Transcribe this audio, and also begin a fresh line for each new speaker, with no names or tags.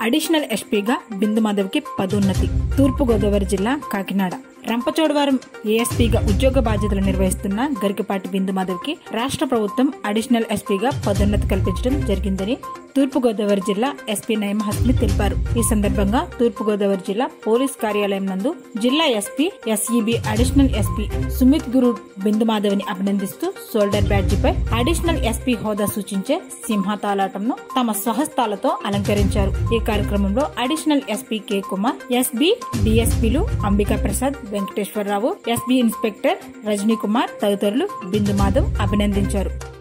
Additional ఎస్పీగా బిందు మాధవ్కి పదోన్నతి. తూర్పుగోదావరి జిల్లా కాకినాడ రంపచోడవరం ఏఎస్పీగా ఉద్యోగ బాధ్యతలు నిర్వహిస్తున్న గరికపాటి బిందు మాధవ్కి రాష్ట్ర ప్రభుత్వం అడిషనల్ ఎస్పీగా పదోన్నతి కల్పించడం జరిగిందని తూర్పుగోదావరి జిల్లా ఎస్పీ నయమ హస్మి తెలిపారు. ఈ సందర్భంగా తూర్పుగోదావరి జిల్లా పోలీస్ కార్యాలయం నందు జిల్లా SP SEB additional SP Sumit Guru Bindu మాధవ్ని అభినందిస్తూ షోల్డర్ బ్యాడ్జిపై అడిషనల్ ఎస్పీ హోదా సూచించే సింహతాలాటంను తమ స్వహస్తాలతో అలంకరించారు. ఈ కార్యక్రమంలో additional SP K Kumar, SB డిఎస్పీలు అంబికా ప్రసాద్, వెంకటేశ్వరరావు, ఎస్బీ ఇన్స్పెక్టర్ రజనీ కుమార్ తదితరులు బిందు మాధవ్ అభినందించారు.